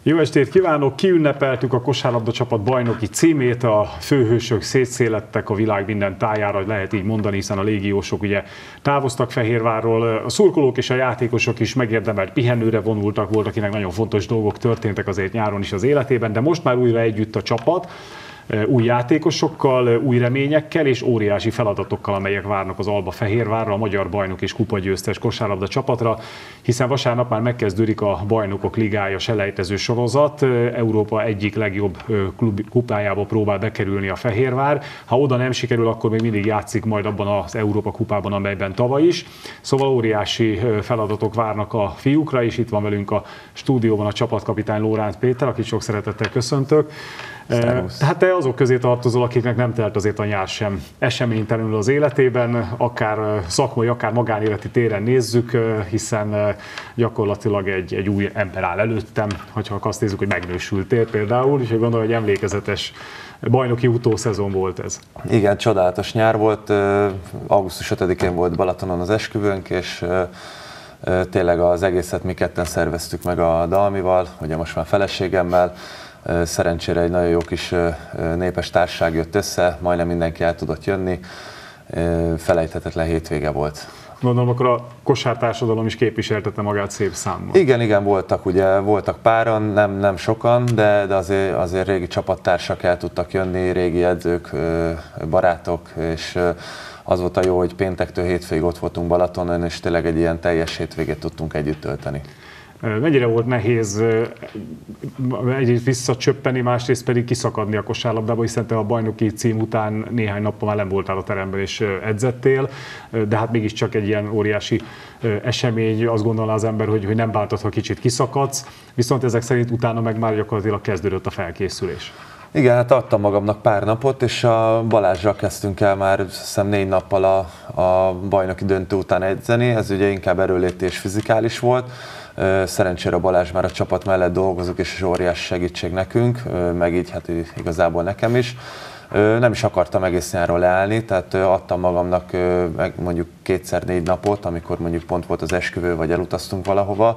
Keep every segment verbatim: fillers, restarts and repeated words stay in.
Jó estét kívánok! Kiünnepeltük a kosárlabda csapat bajnoki címét, a főhősök szétszélettek a világ minden tájára, hogy lehet így mondani, hiszen a légiósok ugye távoztak Fehérvárról, a szurkolók és a játékosok is megérdemelt pihenőre vonultak, volt, akinek nagyon fontos dolgok történtek azért nyáron is az életében, de most már újra együtt a csapat, új játékosokkal, új reményekkel és óriási feladatokkal, amelyek várnak az Alba Fehérvárra, a magyar bajnok és kupagyőztes kosárlabda csapatra, hiszen vasárnap már megkezdődik a Bajnokok Ligája selejtező sorozat, Európa egyik legjobb klub kupájába próbál bekerülni a Fehérvár. Ha oda nem sikerül, akkor még mindig játszik majd abban az Európa kupában, amelyben tavaly is. Szóval óriási feladatok várnak a fiúkra, és itt van velünk a stúdióban a csapatkapitány Lóránt Péter, akit sok szeretettel köszöntök. Szervusz. Hát te azok közé tartozol, akiknek nem telt azért a nyár sem eseménytelenül az életében, akár szakmai, akár magánéleti téren nézzük, hiszen gyakorlatilag egy, egy új ember áll előttem, hogyha azt nézzük, hogy megnősültél például, és gondolom, hogy emlékezetes bajnoki utószezon volt ez. Igen, csodálatos nyár volt, augusztus ötödikén volt Balatonon az esküvőnk, és tényleg az egészet mi ketten szerveztük meg a Dalmival, ugye most már feleségemmel. Szerencsére egy nagyon jó kis népes társaság jött össze, majdnem mindenki el tudott jönni, felejthetetlen hétvége volt. Gondolom, akkor a kosártársadalom is képviseltette magát szép számmal. Igen, igen, voltak, ugye, voltak páran, nem, nem sokan, de, de azért, azért régi csapattársak el tudtak jönni, régi edzők, barátok, és az volt a jó, hogy péntektől hétvégig ott voltunk Balatonon, és tényleg egy ilyen teljes hétvégét tudtunk együtt tölteni. Mennyire volt nehéz egyrészt visszacsöppeni, másrészt pedig kiszakadni a kosárlabdába, hiszen te a bajnoki cím után néhány nappal már nem voltál a teremben és edzettél, de hát mégiscsak egy ilyen óriási esemény, azt gondolná az ember, hogy, hogy nem bántad, ha kicsit kiszakadsz, viszont ezek szerint utána meg már gyakorlatilag kezdődött a felkészülés. Igen, hát adtam magamnak pár napot, és a Balázsral kezdtünk el már hiszem négy nappal a, a bajnoki döntő után edzeni, ez ugye inkább erőléti és fizikális volt. Szerencsére a Balázs már a csapat mellett dolgozik, és óriási segítség nekünk, meg így hát igazából nekem is. Nem is akartam egész nyáron leállni, tehát adtam magamnak mondjuk kétszer négy napot, amikor mondjuk pont volt az esküvő, vagy elutaztunk valahova,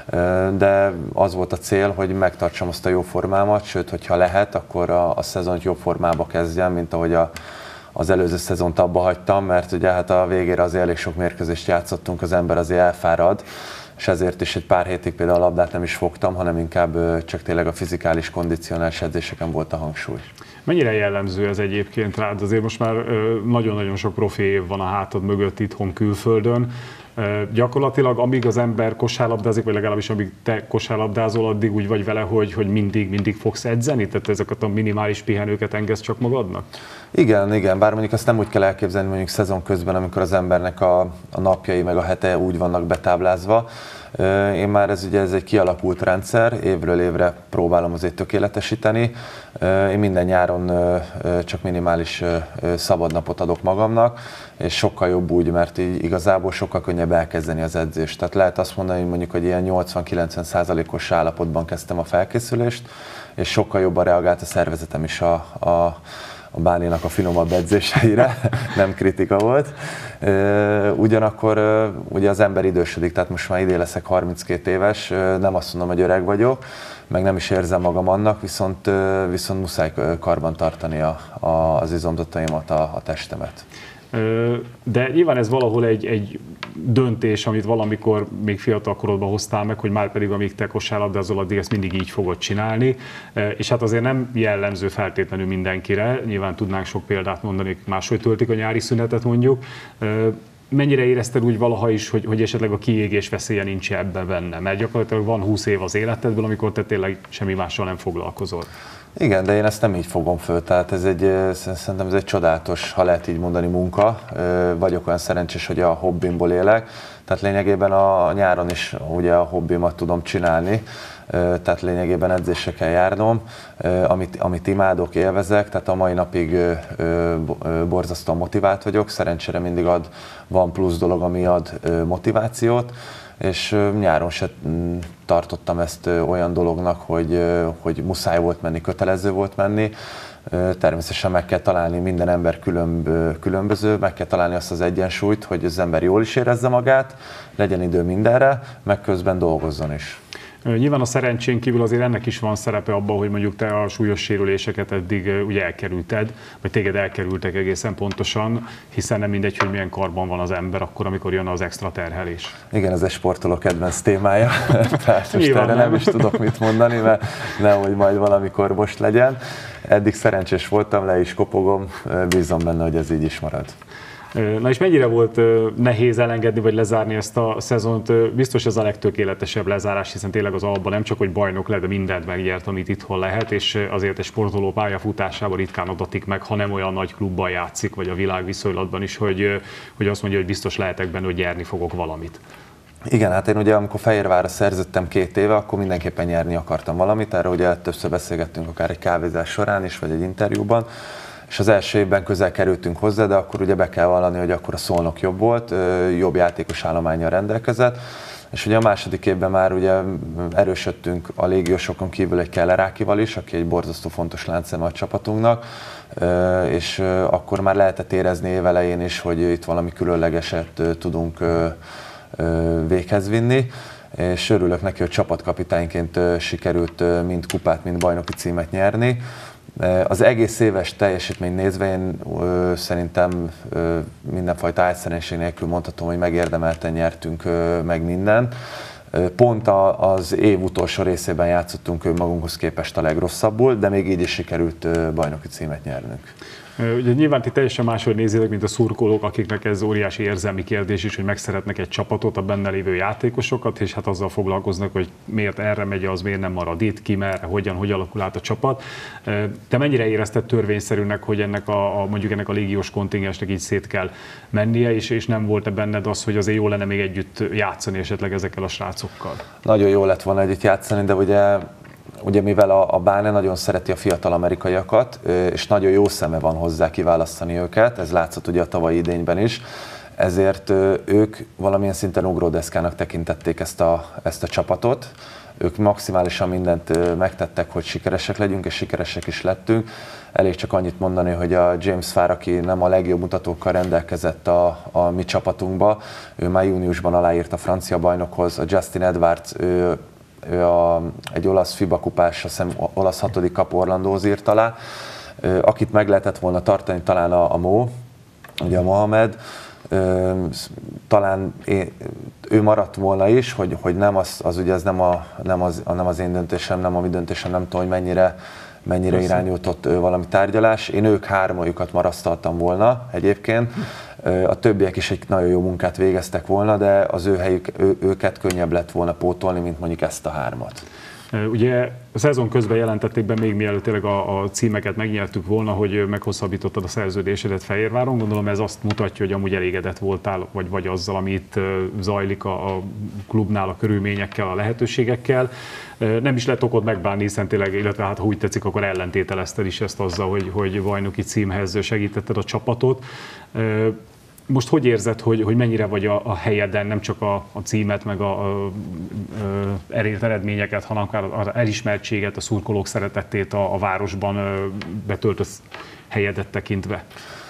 de az volt a cél, hogy megtartsam azt a jó formámat, sőt, hogyha lehet, akkor a, a szezont jobb formába kezdjem, mint ahogy a, az előző szezont abba hagytam, mert ugye hát a végére azért elég sok mérkőzést játszottunk, az ember azért elfárad, és ezért is egy pár hétig például a labdát nem is fogtam, hanem inkább csak tényleg a fizikális, kondicionális edzéseken volt a hangsúly. Mennyire jellemző ez egyébként rád? Azért most már nagyon-nagyon sok profi év van a hátad mögött itthon, külföldön. Gyakorlatilag amíg az ember kosárlabdázik, vagy legalábbis amíg te kosárlabdázol, addig úgy vagy vele, hogy, hogy mindig, mindig fogsz edzeni? Tehát ezeket a minimális pihenőket engedsz csak magadnak? Igen, igen, bár mondjuk azt nem úgy kell elképzelni mondjuk szezon közben, amikor az embernek a, a napjai meg a hete úgy vannak betáblázva. Én már ez ugye ez egy kialakult rendszer, évről évre próbálom azért tökéletesíteni. Én minden nyáron csak minimális szabadnapot adok magamnak, és sokkal jobb úgy, mert így igazából sokkal könnyebb elkezdeni az edzést. Tehát lehet azt mondani, hogy mondjuk, hogy ilyen nyolcvan-kilencven százalékos állapotban kezdtem a felkészülést, és sokkal jobban reagált a szervezetem is a, a a Báninak a finomabb edzéseire, nem kritika volt. Ugyanakkor ugye az ember idősödik, tehát most már idén leszek harminckét éves, nem azt mondom, hogy öreg vagyok, meg nem is érzem magam annak, viszont, viszont muszáj karban tartani a, a, az izomzataimat, a, a testemet. De nyilván ez valahol egy, egy döntés, amit valamikor még fiatal korodban hoztál meg, hogy már pedig amíg te kosárlabdázol, addig ezt mindig így fogod csinálni. És hát azért nem jellemző feltétlenül mindenkire, nyilván tudnánk sok példát mondani, máshogy töltik a nyári szünetet mondjuk. Mennyire érezted úgy valaha is, hogy, hogy esetleg a kiégés veszélye nincs ebben benne? Mert gyakorlatilag van húsz év az életedből, amikor te tényleg semmi mással nem foglalkozol. Igen, de én ezt nem így fogom föl, tehát ez egy, szerintem ez egy csodálatos, ha lehet így mondani, munka. Vagyok olyan szerencsés, hogy a hobbimból élek, tehát lényegében a nyáron is ugye a hobbimat tudom csinálni, tehát lényegében edzésre kell járnom, amit, amit imádok, élvezek, tehát a mai napig borzasztóan motivált vagyok, szerencsére mindig ad, van plusz dolog, ami ad motivációt, és nyáron se tartottam ezt olyan dolognak, hogy, hogy muszáj volt menni, kötelező volt menni. Természetesen meg kell találni, minden ember különb, különböző, meg kell találni azt az egyensúlyt, hogy az ember jól is érezze magát, legyen idő mindenre, meg közben dolgozzon is. Nyilván a szerencsén kívül azért ennek is van szerepe abban, hogy mondjuk te a súlyos sérüléseket eddig ugye elkerülted, vagy téged elkerültek egészen pontosan, hiszen nem mindegy, hogy milyen karban van az ember akkor, amikor jön az extra terhelés. Igen, ez egy sportoló kedvenc témája, tehát most erre nem. nem is tudok mit mondani, mert nehogy majd valamikor most legyen. Eddig szerencsés voltam, le is kopogom, bízom benne, hogy ez így is marad. Na és mennyire volt nehéz elengedni vagy lezárni ezt a szezont? Biztos ez a legtökéletesebb lezárás, hiszen tényleg az Alba nem csak hogy bajnok lett, de mindent megnyert, amit itthon lehet, és azért egy sportoló pályafutásában ritkán adatik meg, ha nem olyan nagy klubban játszik, vagy a világ viszonylatban is, hogy, hogy azt mondja, hogy biztos lehetek benne, hogy nyerni fogok valamit. Igen, hát én ugye amikor Fehérvárra szerződtem két éve, akkor mindenképpen nyerni akartam valamit, erről ugye többször beszélgettünk akár egy kávézás során is, vagy egy interjúban. És az első évben közel kerültünk hozzá, de akkor ugye be kell vallani, hogy akkor a Szolnok jobb volt, jobb játékos állománnyal rendelkezett, és ugye a második évben már ugye erősödtünk a légiósokon kívül egy Kellerákival is, aki egy borzasztó fontos láncszeme a csapatunknak, és akkor már lehetett érezni évelején is, hogy itt valami különlegeset tudunk véghez vinni, és örülök neki, hogy csapatkapitányként sikerült mind kupát, mind bajnoki címet nyerni. Az egész éves teljesítmény nézve én ö, szerintem ö, mindenfajta álszerénység nélkül mondhatom, hogy megérdemelten nyertünk ö, meg mindent. Pont a, az év utolsó részében játszottunk magunkhoz képest a legrosszabbul, de még így is sikerült ö, bajnoki címet nyernünk. Ugye nyilván ti teljesen máshogy nézitek, mint a szurkolók, akiknek ez óriási érzelmi kérdés is, hogy megszeretnek egy csapatot, a benne lévő játékosokat, és hát azzal foglalkoznak, hogy miért erre megy az, miért nem marad itt, ki merre, hogyan, hogy alakul át a csapat. Te mennyire érezted törvényszerűnek, hogy ennek a, a mondjuk ennek a légiós kontingensnek így szét kell mennie, és, és nem volt-e benned az, hogy azért jó lenne még együtt játszani esetleg ezekkel a srácokkal? Nagyon jó lett volna együtt játszani, de ugye Ugye mivel a, a Báne nagyon szereti a fiatal amerikaiakat, és nagyon jó szeme van hozzá kiválasztani őket, ez látszott ugye a tavalyi idényben is, ezért ők valamilyen szinten ugródeszkának tekintették ezt a, ezt a csapatot. Ők maximálisan mindent megtettek, hogy sikeresek legyünk, és sikeresek is lettünk. Elég csak annyit mondani, hogy a James Farr, aki nem a legjobb mutatókkal rendelkezett a, a mi csapatunkba, ő már júniusban aláírt a francia bajnokhoz, a Justin Edwards, ő Ő a, egy olasz FIBA kupás, azt hiszem olasz hatodik kap Orlandóz írt alá, akit meg lehetett volna tartani talán a, a Mo, ugye a Mohamed, talán én, ő maradt volna is, hogy, hogy nem az, az ugye ez nem, a, nem, az, nem az én döntésem, nem a mi döntésem, nem tudom, hogy mennyire, mennyire irányult ott valami tárgyalás. Én ők hármajukat marasztaltam volna egyébként. A többiek is egy nagyon jó munkát végeztek volna, de az ő helyük, ő, őket könnyebb lett volna pótolni, mint mondjuk ezt a hármat. Ugye a szezon közben jelentették be, még mielőtt tényleg a, a címeket megnyertük volna, hogy meghosszabbítottad a szerződésedet Fehérváron. Gondolom ez azt mutatja, hogy amúgy elégedett voltál, vagy, vagy azzal, ami itt zajlik a, a klubnál, a körülményekkel, a lehetőségekkel. Nem is lett okod megbánni, hiszen tényleg, illetve hát ha úgy tetszik, akkor ellentételezted is ezt azzal, hogy, hogy bajnoki címhez segítetted a csapatot. Most hogy érzed, hogy, hogy mennyire vagy a, a helyeden, nem csak a, a címet, meg a, a, a elért eredményeket, hanem akár az elismertséget, a szurkolók szeretetét a, a városban betöltött helyedet tekintve?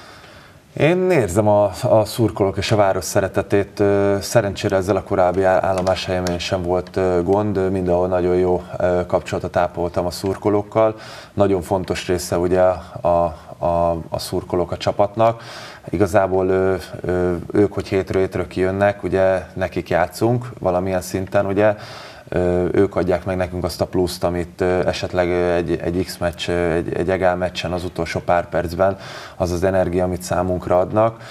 Én érzem a, a szurkolók és a város szeretetét. Szerencsére ezzel a korábbi állomáshelyemen sem volt gond, mindenhol nagyon jó kapcsolatot ápoltam a szurkolókkal. Nagyon fontos része ugye a, a, a szurkolók a csapatnak. Igazából ő, ő, ők, hogy hétről hétről kijönnek, ugye nekik játszunk valamilyen szinten, ugye ők adják meg nekünk azt a pluszt, amit esetleg egy, egy X-meccs, egy, egy egál meccsen az utolsó pár percben, az az energia, amit számunkra adnak.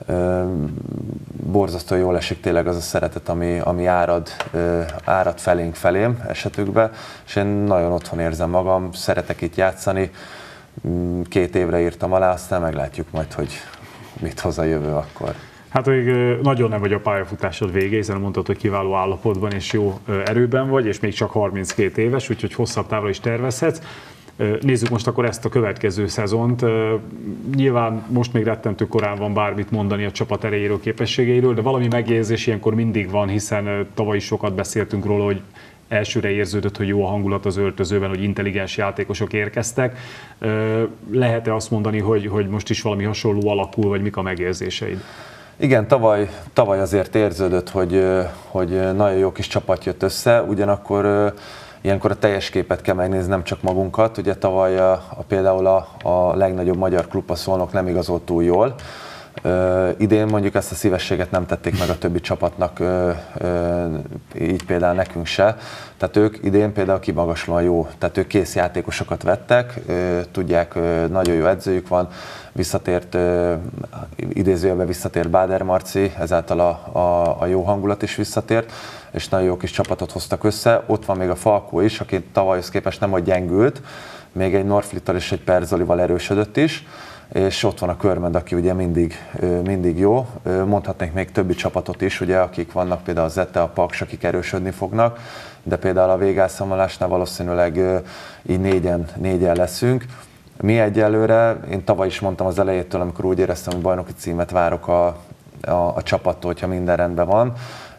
Borzasztó jól esik tényleg az a szeretet, ami, ami árad, árad felénk felém esetükben, és én nagyon otthon érzem magam, szeretek itt játszani. Két évre írtam alá, aztán meglátjuk majd, hogy mit hoz a jövő akkor. Hát még nagyon nem vagy a pályafutásod vége, hiszen mondtad, hogy kiváló állapotban és jó erőben vagy, és még csak harminckét éves, úgyhogy hosszabb távra is tervezhetsz. Nézzük most akkor ezt a következő szezont. Nyilván most még rettentő korán van bármit mondani a csapat erejéről, képességeiről, de valami megérzés ilyenkor mindig van, hiszen tavaly is sokat beszéltünk róla, hogy elsőre érződött, hogy jó a hangulat az öltözőben, hogy intelligens játékosok érkeztek. Lehet-e azt mondani, hogy, hogy most is valami hasonló alakul, vagy mik a megérzéseid? Igen, tavaly, tavaly azért érződött, hogy, hogy nagyon jó kis csapat jött össze, ugyanakkor ilyenkor a teljes képet kell megnézni, nem csak magunkat. Ugye tavaly a, a, például a, a legnagyobb magyar klub, a Szolnok nem igazolt túl jól. Uh, idén mondjuk ezt a szívességet nem tették meg a többi csapatnak, uh, uh, így például nekünk se. Tehát ők idén például kimagaslóan jó, tehát ők kész játékosokat vettek, uh, tudják, uh, nagyon jó edzőjük van, visszatért, uh, idézőjelben visszatért Báder Marci, ezáltal a, a, a jó hangulat is visszatért, és nagyon jó kis csapatot hoztak össze. Ott van még a Falkó is, aki tavalyhoz képest nem hogy gyengült, még egy Norflittal és egy Perzolival erősödött is, és ott van a Körmend, aki ugye mindig, mindig jó. Mondhatnék még többi csapatot is, ugye, akik vannak, például a Zete, a Paks, akik erősödni fognak, de például a végelszámolásnál valószínűleg így négyen, négyen leszünk. Mi egyelőre, én tavaly is mondtam az elejétől, amikor úgy éreztem, hogy bajnoki címet várok a, a, a csapattól, hogyha minden rendben van.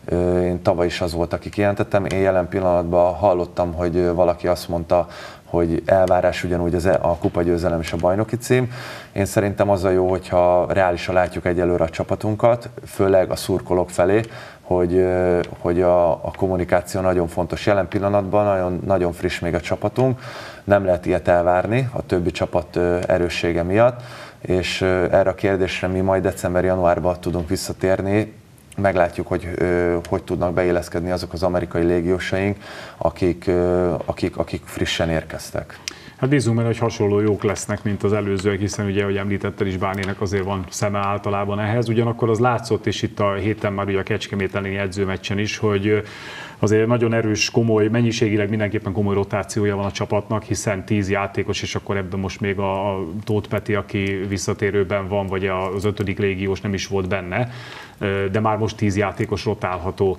Én tavaly is az volt, aki kijelentettem. Én jelen pillanatban hallottam, hogy valaki azt mondta, hogy elvárás ugyanúgy az, a kupagyőzelem és a bajnoki cím. Én szerintem az a jó, hogyha reálisan látjuk egyelőre a csapatunkat, főleg a szurkolók felé, hogy, hogy a, a kommunikáció nagyon fontos jelen pillanatban, nagyon, nagyon friss még a csapatunk, nem lehet ilyet elvárni a többi csapat erőssége miatt, és erre a kérdésre mi majd december-januárban tudunk visszatérni. Meglátjuk, hogy hogy tudnak beilleszkedni azok az amerikai légiósaink, akik, akik, akik frissen érkeztek. Hát bízunk benne, hogy hasonló jók lesznek, mint az előzőek, hiszen ugye, ahogy említetted is, Bánének azért van szeme általában ehhez. Ugyanakkor az látszott, és itt a héten már ugye a Kecskemét elleni edzőmeccsen is, hogy azért nagyon erős, komoly, mennyiségileg mindenképpen komoly rotációja van a csapatnak, hiszen tíz játékos, és akkor ebben most még a Tóth Peti, aki visszatérőben van, vagy az ötödik légiós nem is volt benne, de már most tíz játékos rotálható.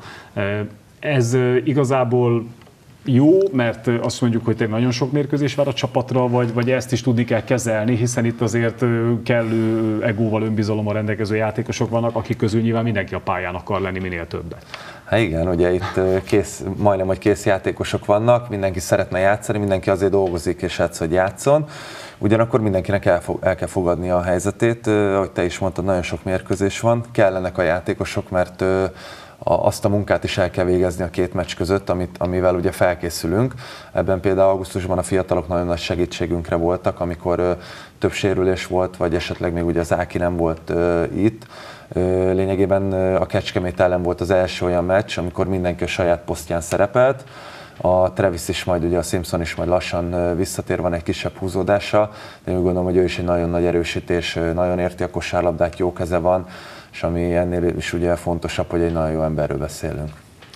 Ez igazából jó, mert azt mondjuk, hogy tényleg nagyon sok mérkőzés vár a csapatra, vagy, vagy ezt is tudni kell kezelni, hiszen itt azért kellő egóval, önbizalommal rendelkező játékosok vannak, akik közül nyilván mindenki a pályán akar lenni minél többet. Hát igen, ugye itt kész, majdnem, hogy kész játékosok vannak, mindenki szeretne játszani, mindenki azért dolgozik és játsz, hogy játszon. Ugyanakkor mindenkinek el, fog, el kell fogadni a helyzetét, ahogy te is mondtad, nagyon sok mérkőzés van, kellenek a játékosok, mert azt a munkát is el kell végezni a két meccs között, amit, amivel ugye felkészülünk. Ebben például augusztusban a fiatalok nagyon nagy segítségünkre voltak, amikor ö, több sérülés volt, vagy esetleg még ugye az Áki nem volt ö, itt. Ö, lényegében ö, a Kecskemét ellen volt az első olyan meccs, amikor mindenki a saját posztján szerepelt. A Travis is majd, ugye a Simpson is majd lassan visszatér, van egy kisebb húzódása, de én úgy gondolom, hogy ő is egy nagyon nagy erősítés, nagyon érti a kosárlabdát, jó keze van, és ami ennél is ugye fontosabb, hogy egy nagyon jó emberről beszélünk.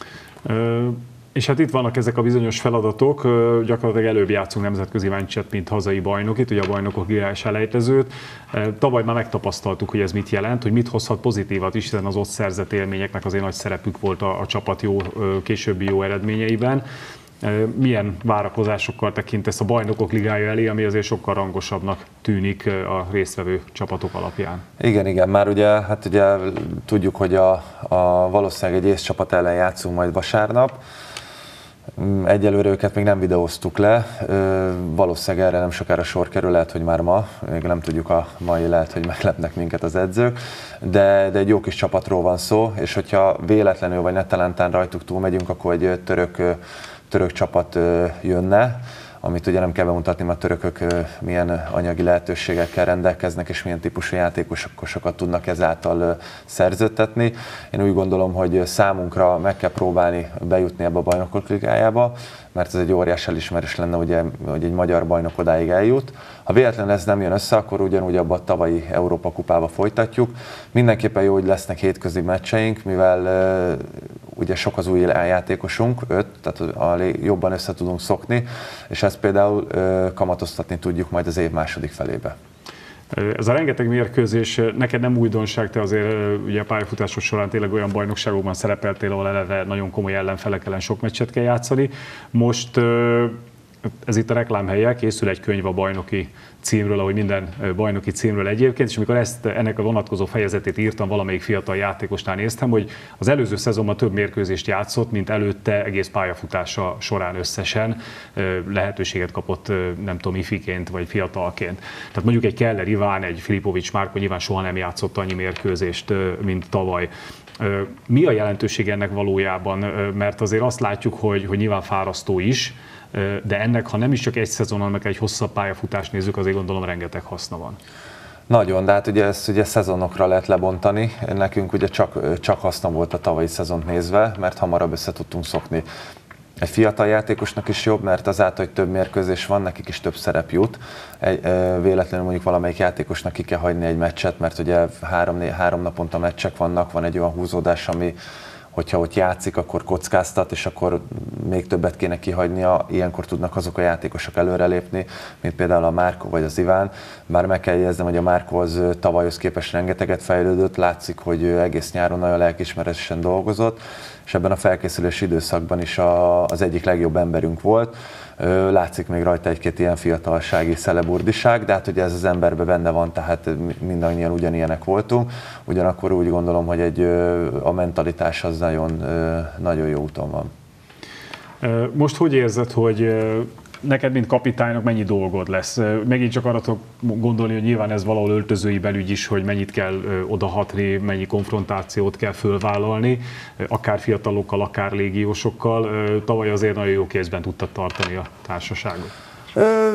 Ö, és hát itt vannak ezek a bizonyos feladatok, gyakorlatilag előbb játszunk nemzetközi meccset, mint hazai bajnokit, ugye a bajnokok ligájás elejtezőt. Tavaly már megtapasztaltuk, hogy ez mit jelent, hogy mit hozhat pozitívat is, hiszen az ott szerzett élményeknek azért nagy szerepük volt a, a csapat jó, későbbi jó eredményeiben. Milyen várakozásokkal tekintesz a bajnokok ligája elé, ami azért sokkal rangosabbnak tűnik a résztvevő csapatok alapján? Igen, igen, már ugye, hát ugye tudjuk, hogy a, a valószínűleg egy észcsapat ellen játszunk majd vasárnap. Egyelőre őket még nem videóztuk le, valószínűleg erre nem sokára sor kerül, lehet, hogy már ma, még nem tudjuk a mai, lehet, hogy meglepnek minket az edzők, de, de egy jó kis csapatról van szó, és hogyha véletlenül vagy netalántán rajtuk túlmegyünk, akkor egy török, török csapat jönne, amit ugye nem kell bemutatni, mert a törökök milyen anyagi lehetőségekkel rendelkeznek, és milyen típusú játékosokat tudnak ezáltal szerződtetni. Én úgy gondolom, hogy számunkra meg kell próbálni bejutni ebbe a bajnokok ligájába, mert ez egy óriás elismerés lenne, ugye, hogy egy magyar bajnok odáig eljut. Ha véletlenül ez nem jön össze, akkor ugyanúgy abba a tavalyi Európa kupába folytatjuk. Mindenképpen jó, hogy lesznek hétközi meccseink, mivel uh, ugye sok az új játékosunk, öt, tehát a, jobban össze tudunk szokni, és ezt például uh, kamatoztatni tudjuk majd az év második felébe. Ez a rengeteg mérkőzés, neked nem újdonság, te azért ugye a pályafutások során tényleg olyan bajnokságokban szerepeltél, ahol eleve nagyon komoly ellenfelek ellen sok meccset kell játszani. Most ez itt a reklámhelye, készül egy könyv a bajnoki címről, ahogy minden bajnoki címről egyébként, és amikor ezt, ennek a vonatkozó fejezetét írtam, valamelyik fiatal játékosnál néztem, hogy az előző szezonban több mérkőzést játszott, mint előtte egész pályafutása során összesen lehetőséget kapott, nem tudom, ifiként vagy fiatalként. Tehát mondjuk egy Keller Iván, egy Filipovics Márko nyilván soha nem játszott annyi mérkőzést, mint tavaly. Mi a jelentőség ennek valójában? Mert azért azt látjuk, hogy, hogy nyilván fárasztó is, de ennek, ha nem is csak egy szezon, hanem egy hosszabb pályafutást nézzük, azért gondolom rengeteg haszna van. Nagyon, de hát ugye ezt ugye szezonokra lehet lebontani. Nekünk ugye csak, csak haszna volt a tavalyi szezont nézve, mert hamarabb össze tudtunk szokni. Egy fiatal játékosnak is jobb, mert azáltal, hogy több mérkőzés van, nekik is több szerep jut. Egy, véletlenül mondjuk valamelyik játékosnak ki kell hagyni egy meccset, mert ugye három, három naponta meccsek vannak, van egy olyan húzódás, ami hogyha ott játszik, akkor kockáztat, és akkor még többet kéne kihagynia. Ilyenkor tudnak azok a játékosok előrelépni, mint például a Márko vagy az Iván. Bár meg kell jegyeznem, hogy a Márko az tavalyhoz képest rengeteget fejlődött, látszik, hogy egész nyáron nagyon lelkiismeretesen dolgozott, és ebben a felkészülési időszakban is a, az egyik legjobb emberünk volt. Látszik még rajta egy-két ilyen fiatalsági szeleburdiság, de hát ugye ez az emberben benne van, tehát mindannyian ugyanilyenek voltunk. Ugyanakkor úgy gondolom, hogy egy, a mentalitás az nagyon, nagyon jó úton van. Most hogy érzed, hogy neked, mint kapitánynak mennyi dolgod lesz? Megint csak arra tudok gondolni, hogy nyilván ez valahol öltözői belügy is, hogy mennyit kell odahatni, mennyi konfrontációt kell fölvállalni, akár fiatalokkal, akár légiósokkal. Tavaly azért nagyon jó kézben tudtad tartani a társaságot. Ö,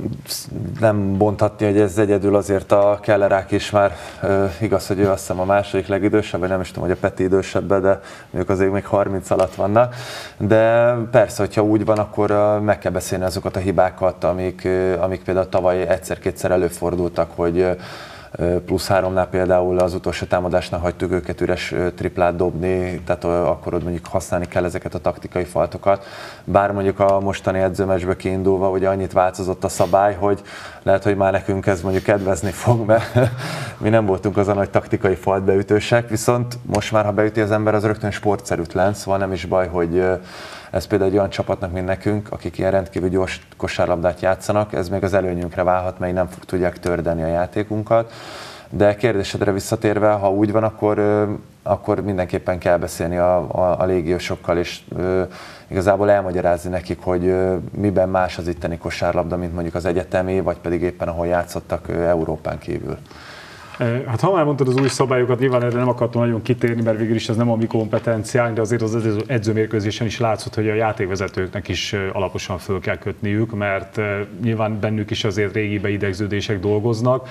nem bonthatni, hogy ez egyedül azért a Kellerák is már ö, igaz, hogy ő azt hiszem a második legidősebb, vagy nem is tudom, hogy a Peti idősebb, de ők azért még harminc alatt vannak. De persze, hogyha úgy van, akkor ö, meg kell beszélni azokat a hibákat, amik, ö, amik például tavaly egyszer-kétszer előfordultak, hogy ö, plusz háromnál például az utolsó támadásnál hagytuk őket üres triplát dobni, tehát akkor ott mondjuk használni kell ezeket a taktikai faltokat. Bár mondjuk a mostani edzőmeccsből kiindulva ugye annyit változott a szabály, hogy lehet, hogy már nekünk ez mondjuk kedvezni fog, mert mi nem voltunk az a nagy taktikai faltbeütősek, viszont most már, ha beüti az ember, az rögtön sportszerűtlen, szóval nem is baj, hogy ez például egy olyan csapatnak, mint nekünk, akik ilyen rendkívül gyors kosárlabdát játszanak, ez még az előnyünkre válhat, mert nem fog tudják tördeni a játékunkat. De kérdésedre visszatérve, ha úgy van, akkor, akkor mindenképpen kell beszélni a, a, a légiósokkal, és ö, igazából elmagyarázni nekik, hogy ö, miben más az itteni kosárlabda, mint mondjuk az egyetemi, vagy pedig éppen ahol játszottak ö, Európán kívül. Hát ha már mondtad az új szabályokat, nyilván erre nem akartam nagyon kitérni, mert végül is ez nem a mi kompetenciánk, de azért az edzőmérkőzésen is látszott, hogy a játékvezetőknek is alaposan föl kell kötniük, mert nyilván bennük is azért régi beidegződések dolgoznak.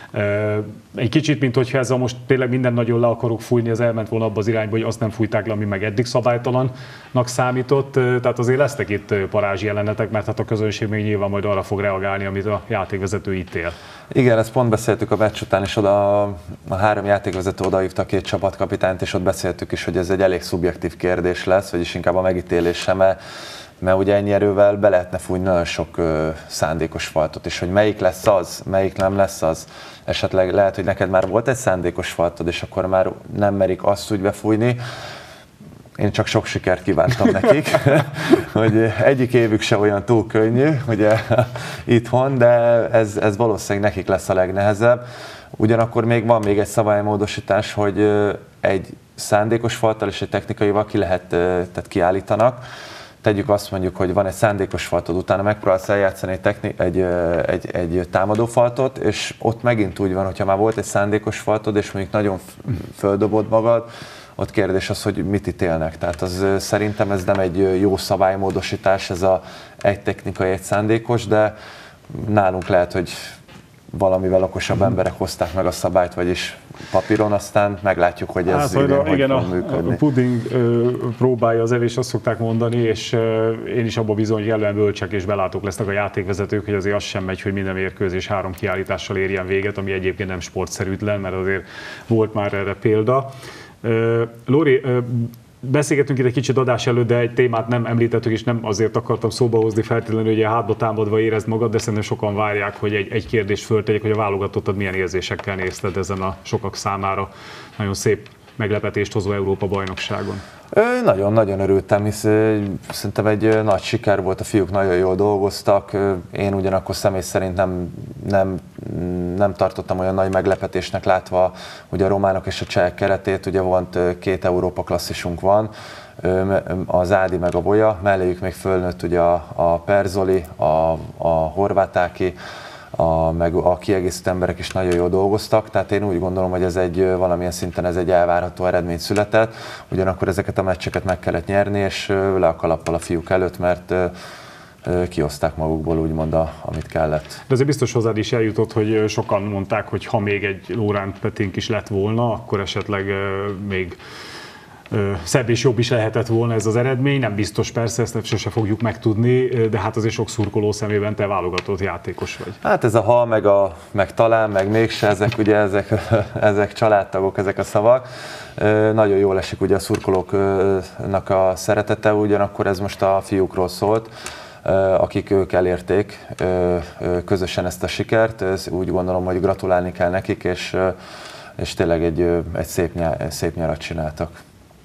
Egy kicsit, mint hogyha ezzel most tényleg minden nagyon le akarok fújni, az elment volna abba az irányba, hogy azt nem fújták le, ami meg eddig szabálytalannak számított. Tehát azért lesznek itt parázsi jelenetek, mert hát a közönség még nyilván majd arra fog reagálni, amit a játékvezető ítél. Igen, ezt pont beszéltük a meccs után, és oda a három játékvezető odahívta a két csapatkapitányt, és ott beszéltük is, hogy ez egy elég szubjektív kérdés lesz, vagyis inkább a megítélése, mert, mert ugye ennyi erővel be lehetne fújni nagyon sok ö, szándékos faltot, és hogy melyik lesz az, melyik nem lesz az. Esetleg lehet, hogy neked már volt egy szándékos faltod, és akkor már nem merik azt úgy befújni. Én csak sok sikert kívántam nekik, hogy egyik évük se olyan túl könnyű, ugye itthon, de ez, ez valószínűleg nekik lesz a legnehezebb. Ugyanakkor még van még egy szabálymódosítás, hogy egy szándékos falttal és egy technikaival ki lehet, tehát kiállítanak. Tegyük azt mondjuk, hogy van egy szándékos faltod, utána megpróbálsz eljátszani egy, techni- egy, egy, egy támadó faltot, és ott megint úgy van, hogyha már volt egy szándékos faltod, és mondjuk nagyon földobod magad, ott kérdés az, hogy mit ítélnek. Tehát az, szerintem ez nem egy jó szabálymódosítás, ez a egy technikai, egy szándékos, de nálunk lehet, hogy valamivel okosabb emberek hozták meg a szabályt, vagyis papíron, aztán meglátjuk, hogy ez hát, idén, hogy igen, fog működni. A puding ö, próbálja az evés, azt szokták mondani, és ö, én is abban bizony, hogy jellemzően bölcsek és belátók lesznek a játékvezetők, hogy azért az sem megy, hogy minden mérkőzés három kiállítással érjen véget, ami egyébként nem sportszerűtlen, mert azért volt már erre példa. Ö, Lóri, ö, beszélgetünk itt egy kicsit adás előtt, de egy témát nem említettük, és nem azért akartam szóba hozni feltétlenül, hogy hátba támadva érezd magad, de szerintem sokan várják, hogy egy, egy kérdést föltegyek, hogy a válogatottad milyen érzésekkel nézted ezen a sokak számára nagyon szép meglepetést hozó Európa-bajnokságon? Nagyon-nagyon örültem, hisz szerintem egy nagy siker volt, a fiúk nagyon jól dolgoztak, én ugyanakkor személy szerint nem, nem, nem tartottam olyan nagy meglepetésnek látva ugye a románok és a csehek keretét, ugye volt két Európa klasszisunk van, az Ádi meg a Bolya, melléjük még fölnőtt ugye a, a Perzoli, a, a Horvátáki, A, meg a kiegészítő emberek is nagyon jól dolgoztak, tehát én úgy gondolom, hogy ez egy valamilyen szinten ez egy elvárható eredmény született, ugyanakkor ezeket a meccseket meg kellett nyerni, és le a kalappal a fiúk előtt, mert kihozták magukból úgymond, a, amit kellett. De azért biztos hozzád is eljutott, hogy sokan mondták, hogy ha még egy Lóránt Peténk is lett volna, akkor esetleg még szebb és jobb is lehetett volna ez az eredmény, nem biztos persze, ezt sose fogjuk megtudni, de hát azért sok szurkoló szemében te válogatott játékos vagy. Hát ez a ha, meg, a, meg talán, meg mégse, ezek ugye ezek, ezek családtagok, ezek a szavak. Nagyon jól esik ugye a szurkolóknak a szeretete, ugyanakkor ez most a fiúkról szólt, akik ők elérték közösen ezt a sikert, úgy gondolom, hogy gratulálni kell nekik, és, és tényleg egy, egy szép, nyár, szép nyarat csináltak.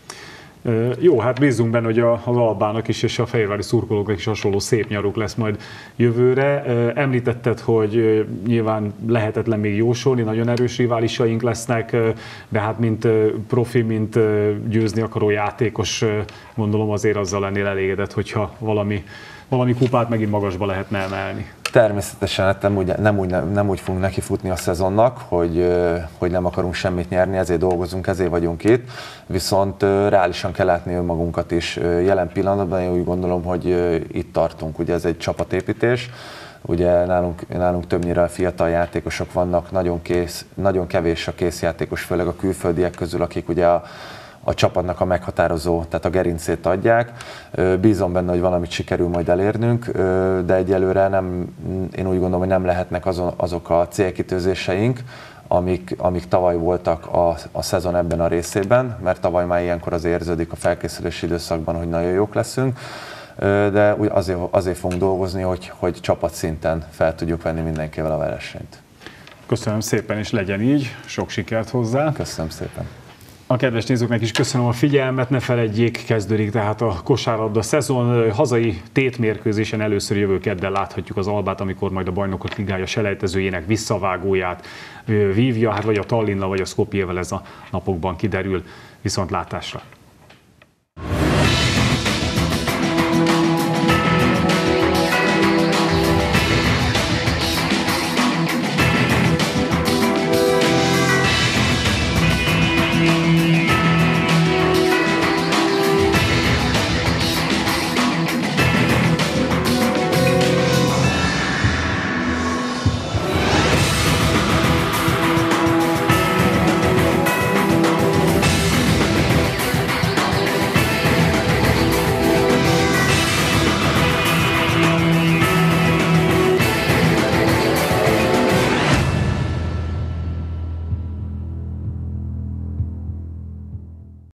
Jó, hát bízunk benne, hogy az Albának is és a fehérvári szurkolóknak is hasonló szép nyaruk lesz majd jövőre. Említetted, hogy nyilván lehetetlen még jósolni, nagyon erős riválisaink lesznek, de hát mint profi, mint győzni akaró játékos, gondolom azért azzal lennél elégedett, hogyha valami, valami kupát megint magasba lehetne emelni. Természetesen hát nem úgy, nem, úgy, nem úgy fogunk nekifutni a szezonnak, hogy, hogy nem akarunk semmit nyerni, ezért dolgozunk, ezért vagyunk itt, viszont reálisan kell látni önmagunkat is. Jelen pillanatban én úgy gondolom, hogy itt tartunk, ugye ez egy csapatépítés, ugye nálunk, nálunk többnyire fiatal játékosok vannak, nagyon, kész, nagyon kevés a készjátékos, főleg a külföldiek közül, akik ugye a a csapatnak a meghatározó, tehát a gerincét adják. Bízom benne, hogy valamit sikerül majd elérnünk, de egyelőre nem, én úgy gondolom, hogy nem lehetnek azon, azok a célkitűzéseink, amik, amik tavaly voltak a, a szezon ebben a részében, mert tavaly már ilyenkor az érződik a felkészülési időszakban, hogy nagyon jók leszünk, de azért, azért fogunk dolgozni, hogy, hogy csapatszinten fel tudjuk venni mindenkivel a versenyt. Köszönöm szépen, és legyen így, sok sikert hozzá. Köszönöm szépen. A kedves nézőknek is köszönöm a figyelmet, ne feledjék, kezdődik tehát a kosárlabda szezon. Hazai tétmérkőzésen először jövő kedden láthatjuk az Albát, amikor majd a Bajnokok Ligája selejtezőjének visszavágóját vívja, hát vagy a Tallinnnal, vagy a Skopjével ez a napokban kiderül. Viszontlátásra!